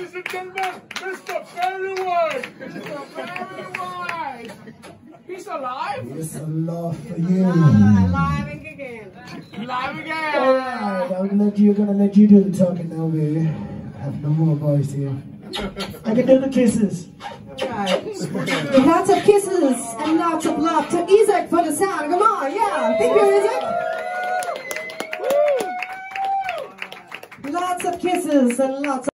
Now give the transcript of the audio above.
Ladies and gentlemen, Mr. Very White! Mr. Very White! He's alive? It's a lot for you. Alive again. Alive again! Alright, I'm gonna let you do the talking now, baby. I have no more voice here. I can do the kisses. Right. Lots of kisses and lots of love to Isaac for the sound. Come on, yeah. Thank you, Isaac. Lots of kisses and lots of